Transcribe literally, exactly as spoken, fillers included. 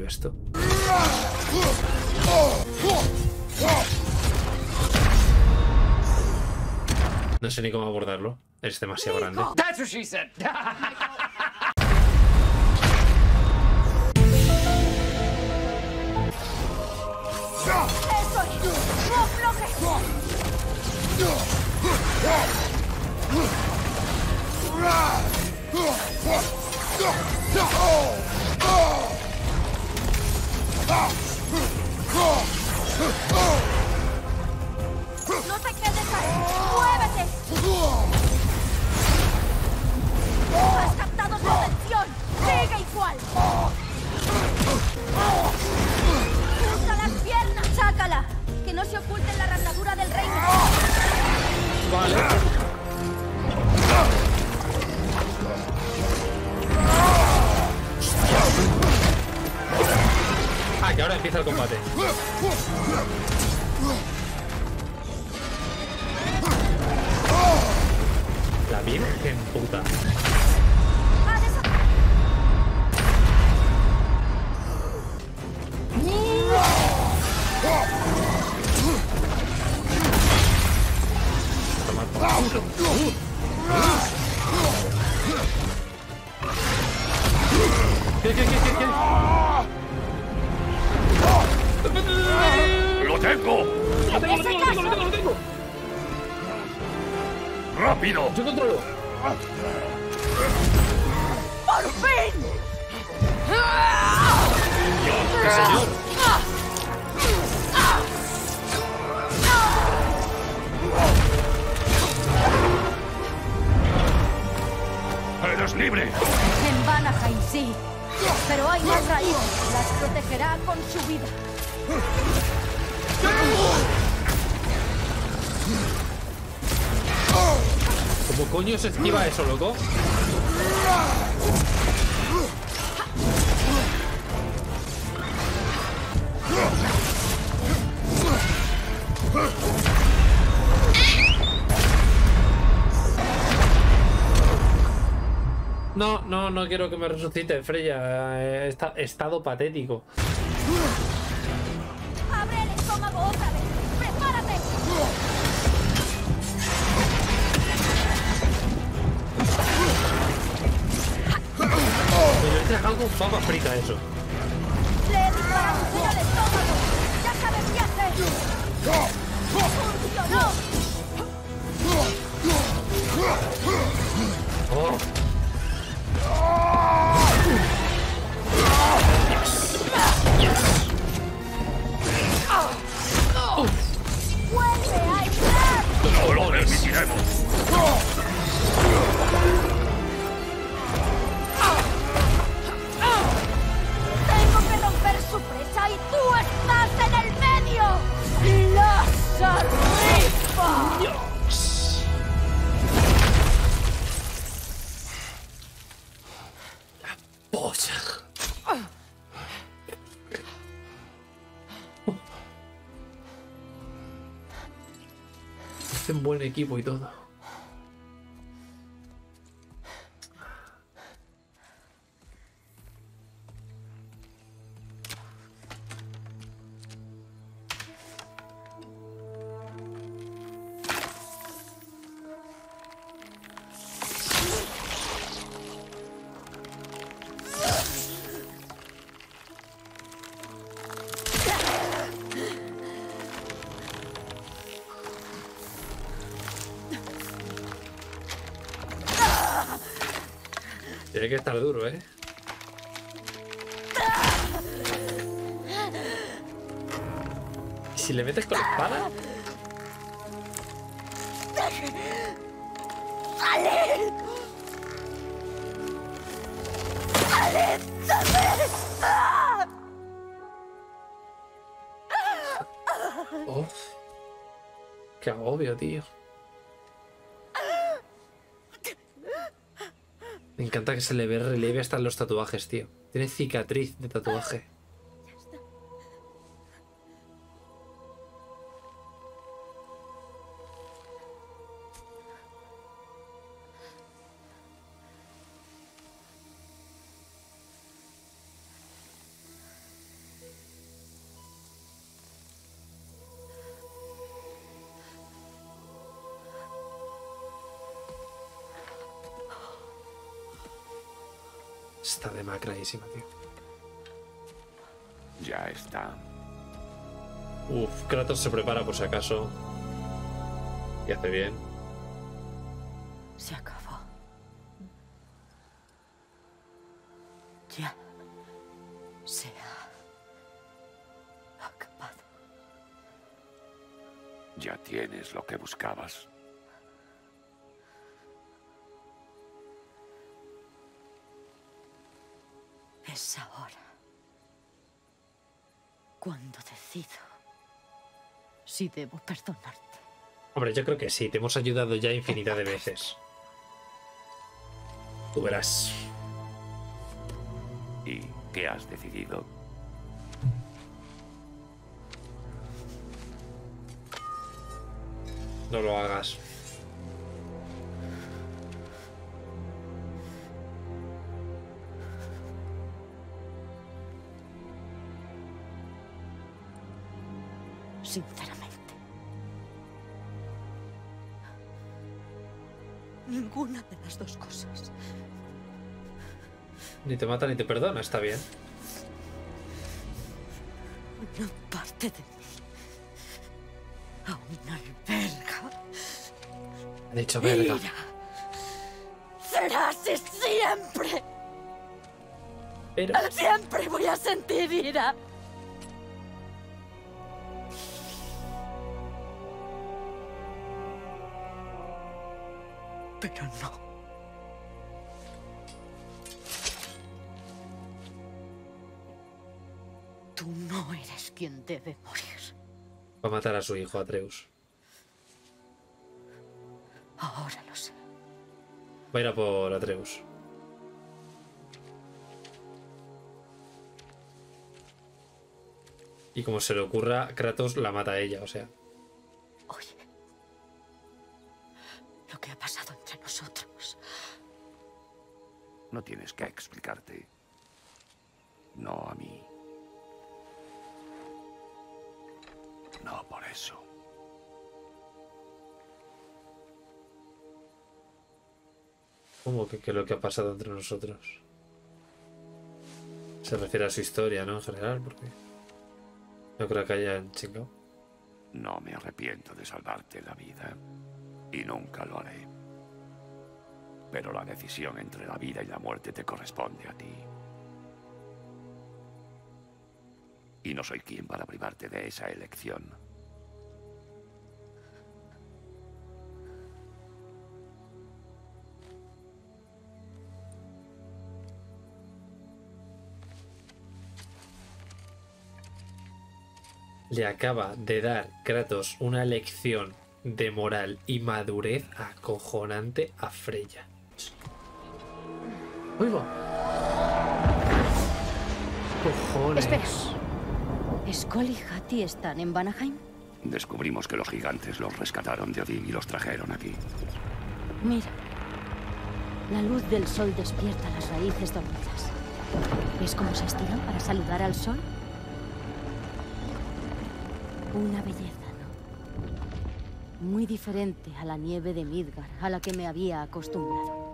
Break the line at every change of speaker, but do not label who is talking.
esto? No sé ni cómo abordarlo. Es demasiado grande.
That's what she said.
¡No te quedes ahí! ¡Muévete! ¡Has captado su atención! ¡Sigue igual! ¡Usa las piernas! ¡Sácala! ¡Que no se oculte en la randadura del reino!
Vale. Ah, que ahora empieza el combate. La virgen puta. Toma por culo. ¿Qué, qué, qué, qué, qué?
¡Lo tengo!
¡Lo tengo, lo tengo, lo tengo, lo tengo, lo tengo!
¡Rápido!
¡Yo controlo!
¡Por fin!
¡Qué señor!
¡Eres libre!
En Vanaheim, sí. Pero hay más raíces. Las protegerá con su vida.
¿Cómo coño se esquiva eso, loco? No, no, no quiero que me resucite, Freya. Eh, está, estado patético.
¡Abre el estómago otra vez! ¡Prepárate!
Me lo he dejado con papa frita eso.
¡Le he disparado en el estómago! ¡Ya sabes qué hacer! ¡Funcionó!
Oh.
¡Vuelve a entrar!
¡No lo permitiremos!
¡Tengo que romper su presa y tú estás en el medio! ¡Las arriba!
Dios. La polla. Hacen buen equipo y todo. Tiene que estar duro, ¿eh? ¿Y si le metes con la espada?
¡Ale! ¡Ale!
Oh, qué agobio, tío. Me encanta que se le ve relieve hasta en los tatuajes, tío. Tiene cicatriz de tatuaje. Está demacradísima, tío.
Ya está.
Uf, Kratos se prepara por si acaso. Y hace bien.
Se acabó. Ya se ha acabado.
Ya tienes lo que buscabas.
Es ahora cuando decido si debo perdonarte.
Hombre, yo creo que sí. Te hemos ayudado ya infinidad de veces. Tú verás.
¿Y qué has decidido?
No lo hagas.
Sinceramente, ninguna de las dos cosas.
Ni te mata ni te perdona, está bien.
Una parte de mí aún alberga.
Ha dicho verga.
ira. Será así siempre.
Pero...
Siempre voy a sentir ira. Pero no. Tú no eres quien debe morir.
Va a matar a su hijo, Atreus.
Ahora lo sé.
Va a ir a por Atreus. Y como se le ocurra, Kratos la mata a ella, o sea.
Oye, lo que ha pasado entre nosotros.
No tienes que explicarte. No a mí. No por eso.
¿Cómo que, que lo que ha pasado entre nosotros? Se refiere a su historia, ¿no? En general, porque no creo que hayan chingado.
No me arrepiento de salvarte la vida. Y nunca lo haré. Pero la decisión entre la vida y la muerte te corresponde a ti. Y no soy quien para privarte de esa elección.
Le acaba de dar Kratos una lección de moral y madurez acojonante a Freya. ¡Uy, va! ¡Cojones!
Espera. ¿Skoll y Hati están en Vanaheim?
Descubrimos que los gigantes los rescataron de Odín y los trajeron aquí.
Mira. La luz del sol despierta las raíces dormidas. ¿Ves cómo se estiran para saludar al sol? Una belleza, ¿no? Muy diferente a la nieve de Midgard, a la que me había acostumbrado.